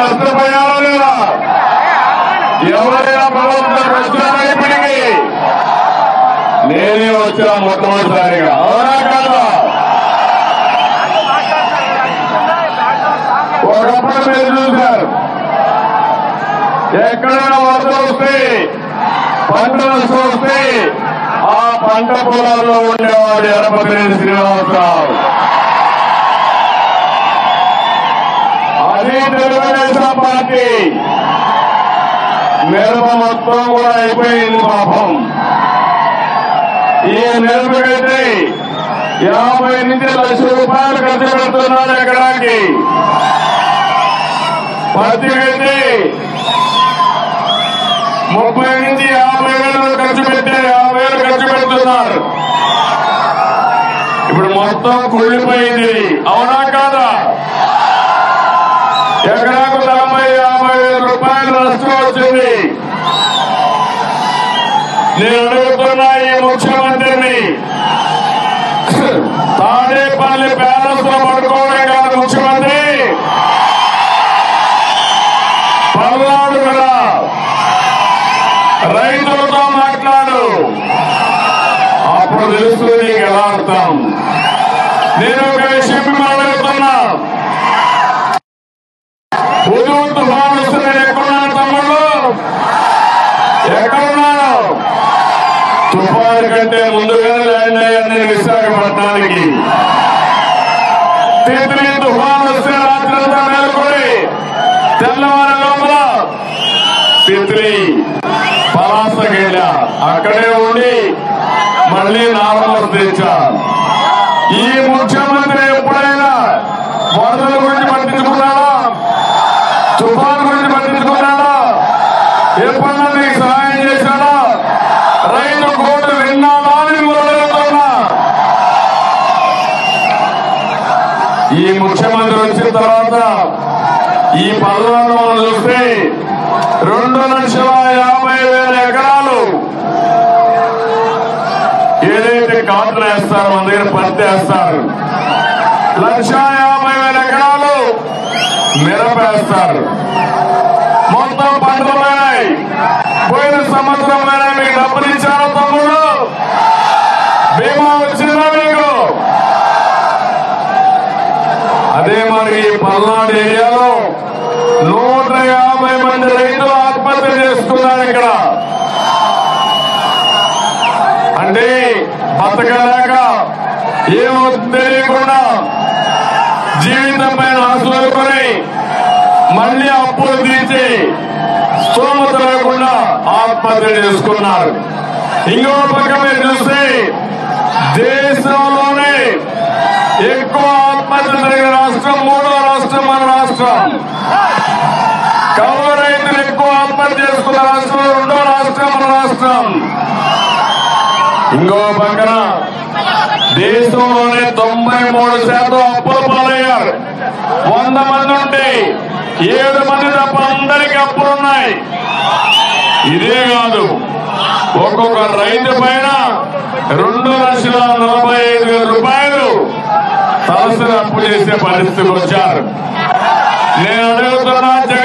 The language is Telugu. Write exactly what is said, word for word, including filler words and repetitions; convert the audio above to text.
నష్టపోయారో లేదా? ఎవరైనా ప్రభుత్వం వచ్చారా? ఇప్పటికీ నేనే వచ్చా మొట్టమొదటిసారిగా. అవునా కదా? ఒకప్పుడు మీరు చూశారు, ఎక్కడైనా వరద వస్తే, పంట నష్టం వస్తే ఆ పంట పొలాల్లో ఉండేవాడు ఎర్రపతినేని శ్రీనివాసరావు. అది తెలుగుదేశం పార్టీ. మిరప మొత్తం కూడా అయిపోయింది పాపం. ఈ మిరపకైతే యాభై నుంచి లక్ష రూపాయలు ఖర్చు పెడుతున్నారు ఎకరాకి. పత్తికైతే ముప్పై నుంచి యాభై వేలు ఖర్చు పెట్టే యాభై వేలు ఖర్చు పెడుతున్నారు. ఇప్పుడు మొత్తం కుళ్ళిపోయింది. అవునా కాదా? ఎకరాకు నలభై యాభై వేల రూపాయలు నష్టం వచ్చింది. నేను అడుగుతున్నా ఈ ముఖ్యమంత్రిని, తాడేపల్లి బ్యాలెన్స్ లో పడుకోవడం కాదు ముఖ్యమంత్రి, పల్నాడు కూడా రైతులతో మాట్లాడు. అప్పుడు తెలుస్తుంది నీకు ఎలా అర్థం. నేను ఒక విషయం మిమ్మల్ని అడుగుతున్నా, ఉదూ తుఫాను వస్తుంది. ఎక్కడున్నాను తమ్ముళ్ళు? ఎక్కడున్నాను? తుఫాను కంటే ముందుగానే ల్యాండ్ అయ్యాను నేను విశాఖపట్నానికి. తిత్లీ తుఫాను వస్తే రాత్రంతా మేలుకొని తెల్లవారి లోపల తిత్లీ పలాసకి వెళ్ళా. అక్కడే ఉండి మళ్లీ నార్మల్ తెచ్చా. ఈ ముఖ్యమంత్రి ఎప్పుడైనా వరదల గురించి పట్టించుకున్నాడా? తుఫాను గురించి పట్టించుకున్నాడా? ఎప్పుడన్నా మీకు సహాయం చేశాడా? రైతు కోర్టు విన్నాడా అని మొదలవుతున్నా. ఈ ముఖ్యమంత్రి వచ్చిన తర్వాత ఈ పల్నాడు మనం చూస్తే రెండు లక్షల యాభై వేల ఎకరాలు ఏదైతే కాటన్ వేస్తారో మన దగ్గర పత్తి వేస్తారు. లక్ష యాభై వేల ఎకరాలు మిరప వేస్తారు. మొత్తం పంటలు పోయినాయి. పోయిన సంవత్సరం మీకు డబ్బులు ఇచ్చారో తమ్ముడు? బీమా వచ్చిందా మీకు? అదే మరి పల్నాడు ఏరియాలో నూట యాభై మంది రైతులు ఆత్మహత్య చేసుకున్నారు. ఇక్కడ అంటే బతకలేక ఏమో తెలియకుండా జీవితం పైన ఆశలుకొని మళ్లీ అప్పులు తీర్చి స్తోమత లేకుండా ఆత్మహత్య చేసుకున్నారు. ఇంకో పక్క మీరు చూస్తే దేశంలోనే ఎక్కువ ఆత్మహత్య జరిగిన రాష్ట్రం మూడో రాష్ట్రం మన రాష్ట్రం. కౌలు రైతులు ఎక్కువ ఆత్మహత్య చేసుకున్న రాష్ట్రం రెండో రాష్ట్రం మన రాష్ట్రం. ఇంకో పక్కన దేశంలోనే తొంభై మూడు శాతం అప్పుల పాలయ్యారు. వంద మంది ఉంటే ఏడు మంది తప్ప అందరికీ అప్పులున్నాయి. ఇదే కాదు, ఒక్కొక్క రైతు పైన రెండు లక్షల నలభై ఐదు వేల రూపాయలు తలసరి అప్పు చేసే పరిస్థితికి వచ్చారు. నేను అడుగుతున్నా